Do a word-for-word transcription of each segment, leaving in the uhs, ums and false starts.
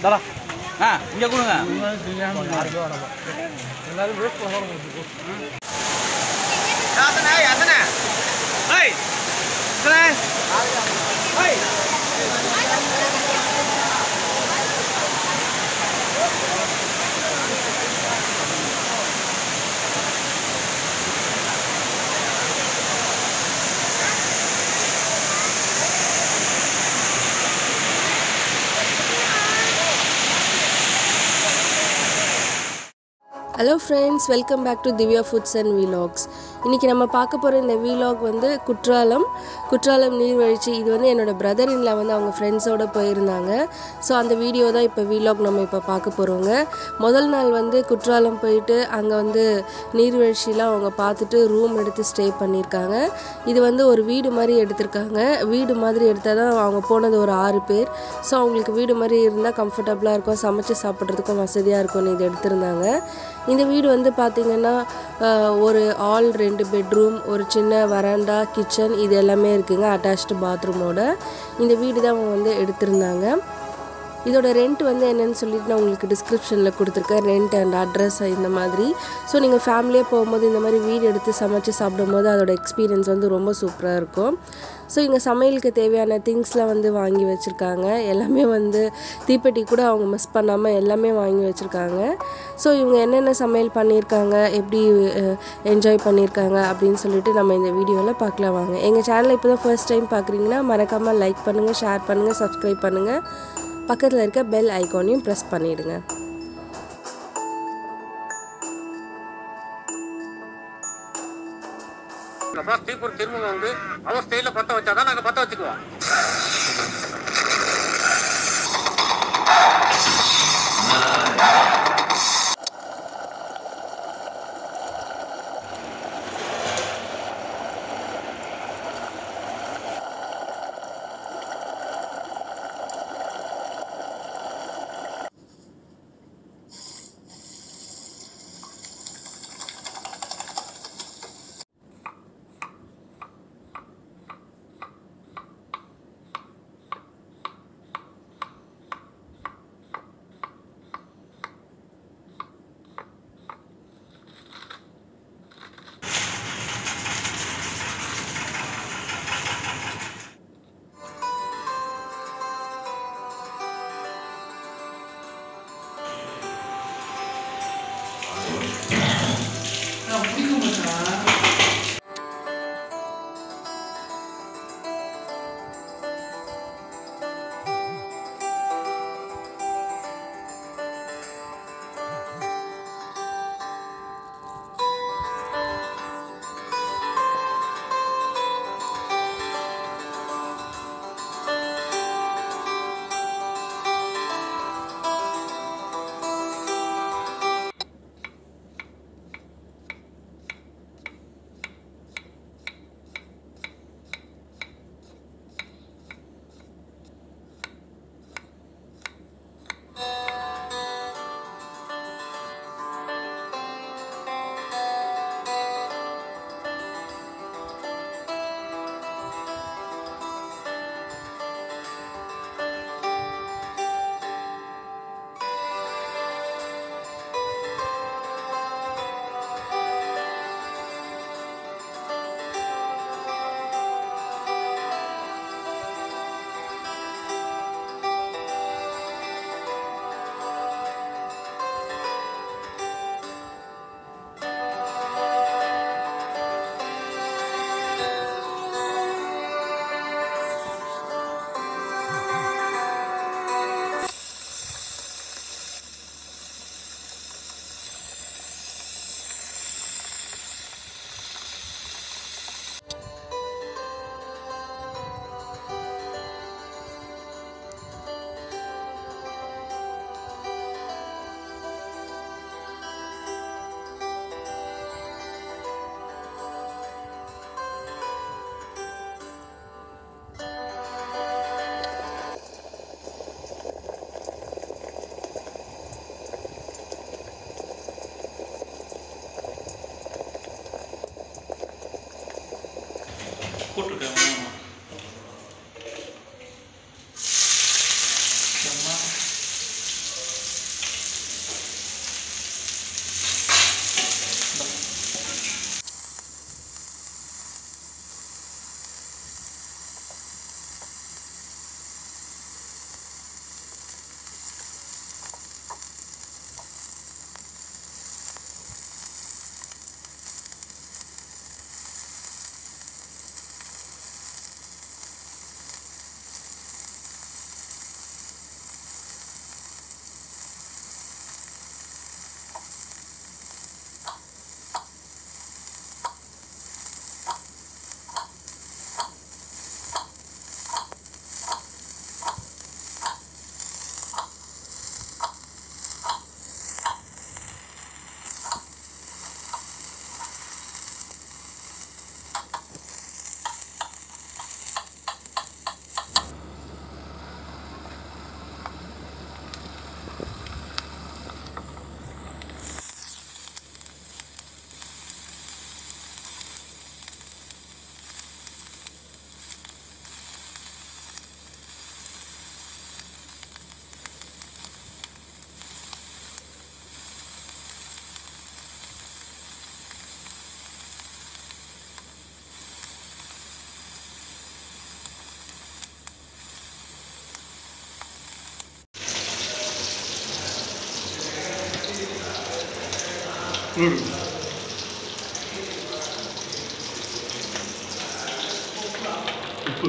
தாடா ஆ இங்கே கொடுங்க. எல்லாரும் வேஸ்ட் பண்ண யாசனே யாசனே ஏய் யாசனே ஏய் Hello friends, welcome back to Divya Foods and Vlogs. இன்னைக்கு நம்ம பார்க்க போற இந்த vlog வந்து குற்றாலம் குற்றாலம் நீர்வீழ்ச்சி. இது வந்து என்னோட பிரதர் இன்ல வந்து அவங்க ஃப்ரெண்ட்ஸோட போயிருந்தாங்க. ஸோ அந்த வீடியோ தான் இப்போ vlog நம்ம இப்போ பார்க்க போறோங்க. முதல் நாள் வந்து குற்றாலம் போயிட்டு அங்கே வந்து நீர்வீழ்ச்சிலாம் அவங்க பார்த்துட்டு ரூம் எடுத்து ஸ்டே பண்ணியிருக்காங்க. இது வந்து ஒரு வீடு மாதிரி எடுத்திருக்காங்க. வீடு மாதிரி எடுத்தால் தான் அவங்க போனது ஒரு ஆறு பேர். ஸோ அவங்களுக்கு வீடு மாதிரி இருந்தால் கம்ஃபர்டபுளாக இருக்கும், சமைச்சு சாப்பிட்றதுக்கும் வசதியாக இருக்கும்னு இது எடுத்திருந்தாங்க. இந்த வீடு வந்து பார்த்திங்கன்னா ஒரு ஆல் ரெண்டு பெட்ரூம், ஒரு சின்ன வராண்டா, கிச்சன் இது எல்லாமே இருக்குங்க, அட்டாச்டு பாத்ரூமோட. இந்த வீடு தான் அவங்க வந்து எடுத்திருந்தாங்க. இதோட ரெண்ட் வந்து என்னென்னு சொல்லிட்டு நான் உங்களுக்கு டிஸ்கிரிப்ஷனில் கொடுத்துருக்கேன், ரெண்ட் அண்ட் அட்ரஸ் இந்த மாதிரி. ஸோ நீங்கள் ஃபேமிலியாக போகும்போது இந்த மாதிரி வீடு எடுத்து சமைச்சு சாப்பிடும்போது அதோட எக்ஸ்பீரியன்ஸ் வந்து ரொம்ப சூப்பராக இருக்கும். ஸோ இங்கே சமையலுக்கு தேவையான திங்ஸ்லாம் வந்து வாங்கி வச்சுருக்காங்க. எல்லாமே வந்து தீப்பெட்டி கூட அவங்க மிஸ் பண்ணாமல் எல்லாமே வாங்கி வச்சுருக்காங்க. ஸோ இவங்க என்னென்ன சமையல் பண்ணியிருக்காங்க, எப்படி என்ஜாய் பண்ணியிருக்காங்க அப்படின்னு சொல்லிட்டு நம்ம இந்த வீடியோவில் பார்க்கலாம் வாங்க. எங்கள் சேனலை இப்போ தான் ஃபர்ஸ்ட் டைம் பார்க்குறீங்கன்னா மறக்காமல் லைக் பண்ணுங்கள், ஷேர் பண்ணுங்கள், சப்ஸ்கிரைப் பண்ணுங்கள். பக்கத்தில் இருக்க பெல் ஐகானையும் ப்ரெஸ் பண்ணிவிடுங்க. தீப்பொறி திரும்ப வந்து அவர் ஸ்டைலில் பற்ற வச்சாதான் நாங்கள் பற்ற வச்சுக்குவோம். உப்பு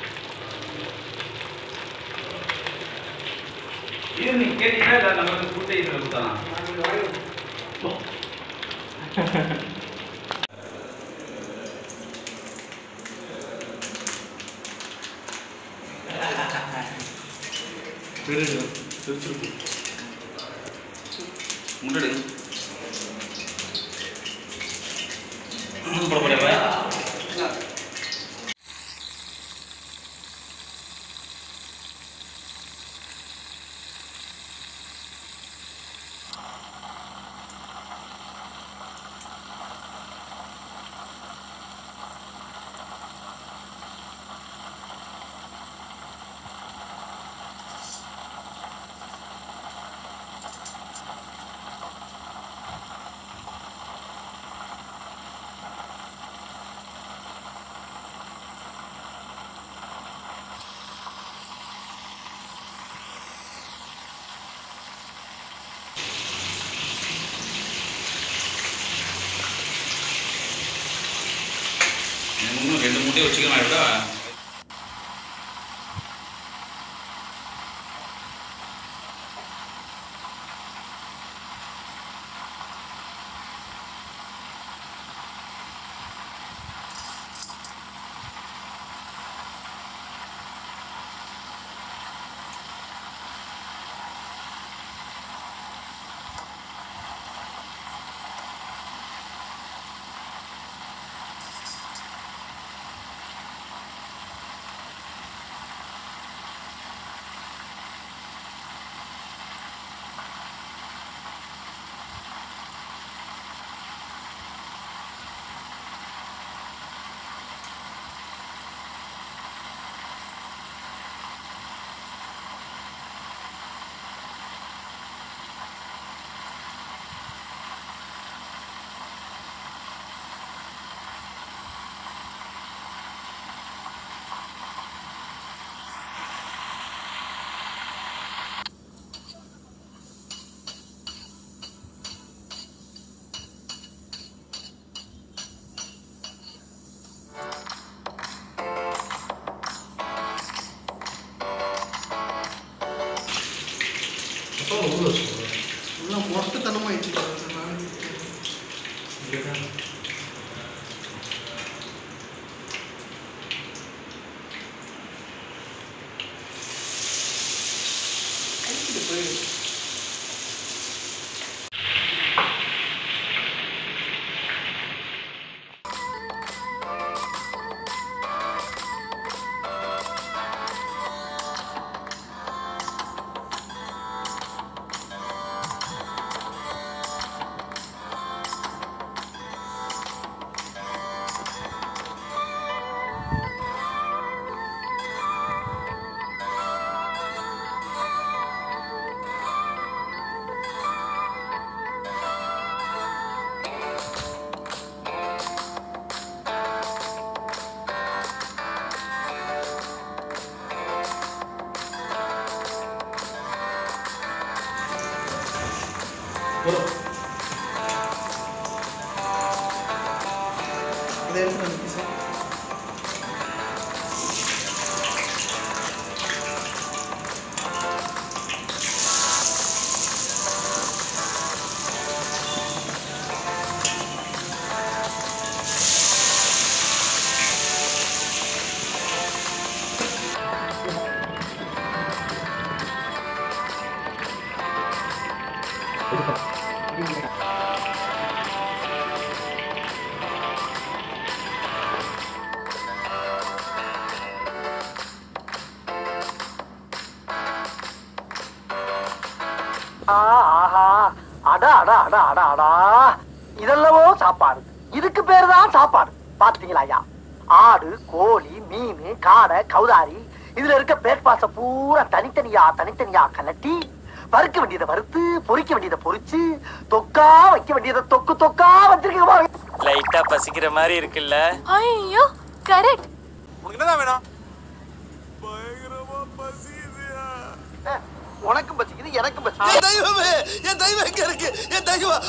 இது நீங்க கேட்டீங்கன்னா இல்லை நம்ம வந்து ஃபுட்டை இதில் கொடுத்தலாம். முன்னாடி போட முடியாம இன்னும் ரெண்டு மூட்டையை வச்சுக்கலாம் விட மொத்தத்தனமாயிடுச்சு. போயிடுச்சு. இதெல்லவோ சாப்பாடு. இதுக்கு பேருதான் சாப்பாடு. பாத்தீங்களா ஐயா, ஆடு, கோழி, மீன், காடை, கௌதாரி, இதுல இருக்க பிரேக்பாஸ்ட பூரா தனித்தனியா தனித்தனியா கலட்டி வறுக்க வேண்டியதை வறுத்து, பொரிக்க வேண்டியதை பொரிச்சு, தொக்கா வைக்க வேண்டியதை தொக்கு தொக்கா வச்சிருக்கீங்க. லைட்டா பசிக்கிற மாதிரி இருக்குல்ல? ஐயோ கரெக்ட். உனக்கு என்னதான் வேணும்? பயங்கரமா பசிக்குதுயா. உனக்கும் பசிக்குது எனக்கும் பசிக்குது. தெய்வமே, என் தெய்வம் எங்க இருக்கு? என் தெய்வம்.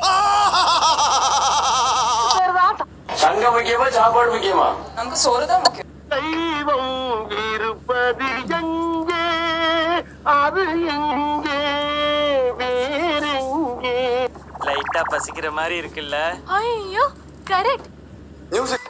சங்கம் முக்கியமா சாப்பாடு முக்கியமா? நமக்கு சோறு தான் முக்கியம். தெய்வம் இருப்பது எங்கே, அது எங்கே, வேறெங்கே? லைட்டா பசிக்கிற மாதிரி இருக்குல்ல? ஐயோ கரெக்ட். மியூசிக்.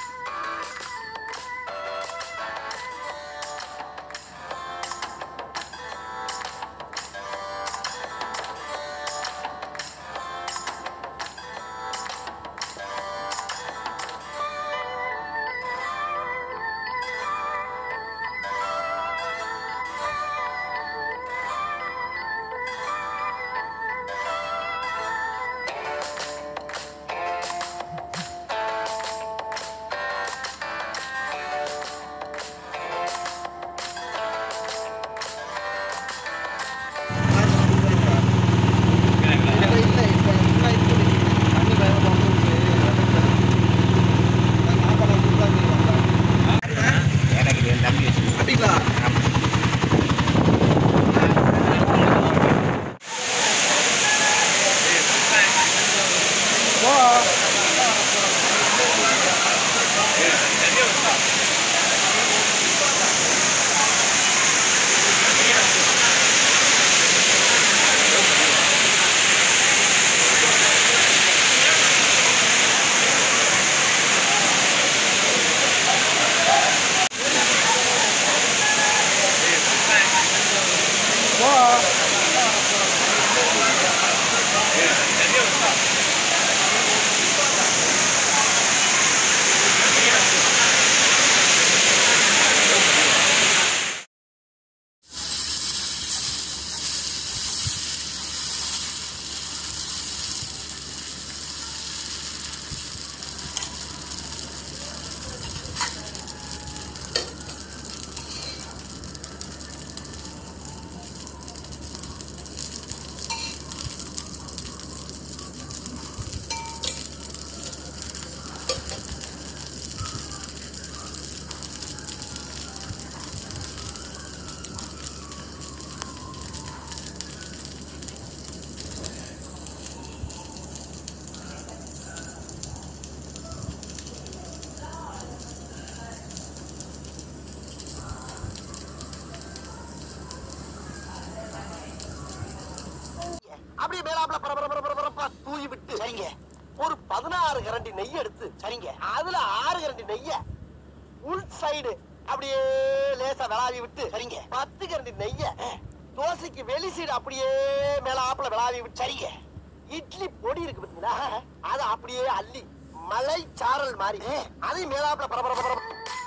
அப்படியே மேலாப்ல பரபரப்பா தூவி விட்டு சரிங்க ஒரு பதினாறு கரண்டி நெய் எடுத்து சரிங்க அதுல ஆறு கரண்டி நெய்ய உள் சைடு அப்படியே லேசா விளாவி விட்டு சரிங்க பத்து கரண்டி நெய்ய தோசைக்கு வெளி சைடு அப்படியே மேலாப்ல விளாவி விட்டு சரிங்க இட்லி பொடி இருக்கு பாத்தீங்களா அதை அப்படியே அள்ளி மலை சாரல் மாதிரி அதையும் மேலாப்ல பரபரப்பா